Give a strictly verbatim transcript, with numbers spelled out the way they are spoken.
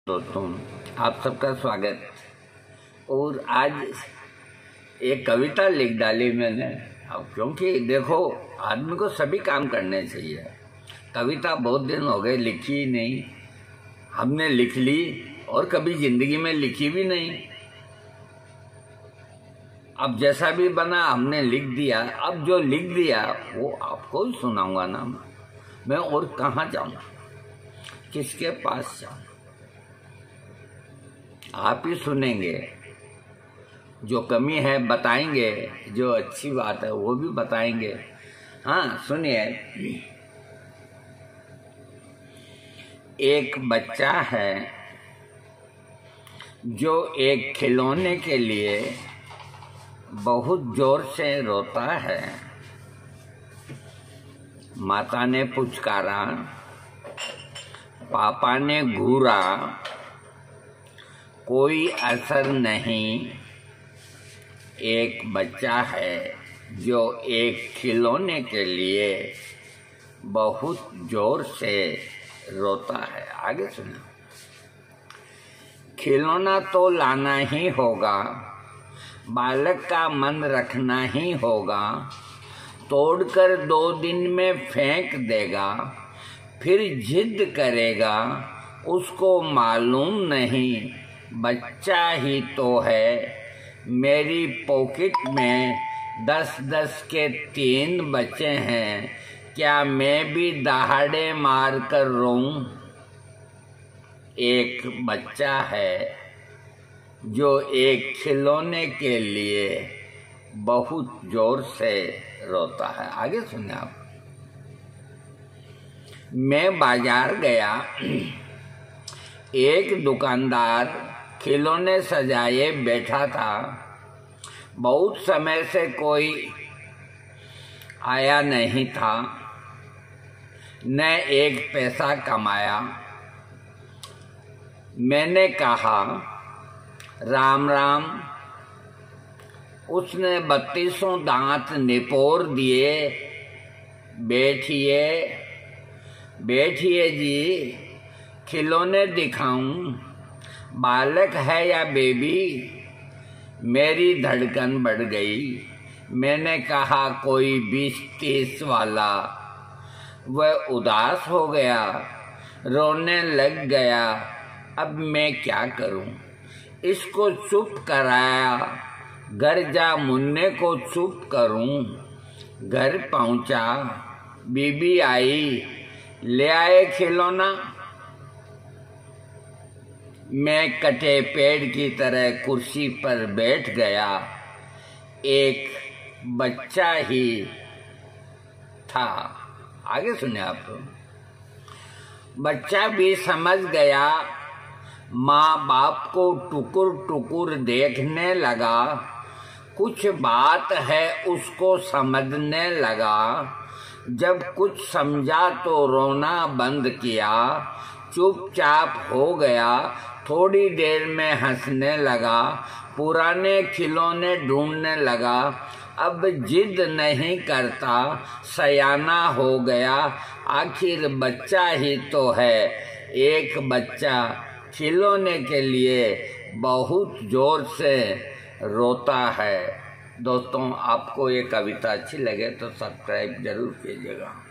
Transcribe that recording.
दोस्तों, आप सबका स्वागत। और आज एक कविता लिख डाली मैंने। अब क्योंकि देखो, आदमी को सभी काम करने चाहिए। कविता बहुत दिन हो गए लिखी ही नहीं, हमने लिख ली और कभी जिंदगी में लिखी भी नहीं। अब जैसा भी बना हमने लिख दिया। अब जो लिख दिया वो आपको ही सुनाऊंगा ना मैं, और कहाँ जाऊँ, किसके पास जाऊँ, आप ही सुनेंगे। जो कमी है बताएंगे, जो अच्छी बात है वो भी बताएंगे। हाँ सुनिए। एक बच्चा है जो एक खिलौने के लिए बहुत जोर से रोता है। माता ने पुचकारा, पापा ने घूरा, कोई असर नहीं। एक बच्चा है जो एक खिलौने के लिए बहुत जोर से रोता है। आगे सुनो। खिलौना तो लाना ही होगा, बालक का मन रखना ही होगा। तोड़कर दो दिन में फेंक देगा, फिर जिद करेगा, उसको मालूम नहीं बच्चा ही तो है। मेरी पॉकेट में दस दस के तीन बच्चे हैं, क्या मैं भी दहाड़े मार कर रोऊं। एक बच्चा है जो एक खिलौने के लिए बहुत जोर से रोता है। आगे सुनिए आप। मैं बाजार गया, एक दुकानदार खिलौने सजाए बैठा था। बहुत समय से कोई आया नहीं था, न एक पैसा कमाया। मैंने कहा राम राम। उसने बत्तीसों दांत निपोर दिए। बैठिए बैठिए जी, खिलौने दिखाऊं, बालक है या बेबी। मेरी धड़कन बढ़ गई। मैंने कहा कोई बीस तीस वाला। वह उदास हो गया, रोने लग गया। अब मैं क्या करूं, इसको चुप कराया। घर जा मुन्ने को चुप करूं। घर पहुंचा, बीबी आई, ले आए खिलौना। मैं कटे पेड़ की तरह कुर्सी पर बैठ गया। एक बच्चा ही था। आगे सुने आप। बच्चा भी समझ गया। माँ बाप को टुकुर टुकुर देखने लगा। कुछ बात है उसको समझने लगा। जब कुछ समझा तो रोना बंद किया। चुपचाप हो गया, थोड़ी देर में हंसने लगा। पुराने खिलौने ढूंढने लगा। अब जिद नहीं करता, सयाना हो गया। आखिर बच्चा ही तो है। एक बच्चा खिलौने के लिए बहुत जोर से रोता है। दोस्तों, आपको ये कविता अच्छी लगे तो सब्सक्राइब जरूर कीजिएगा।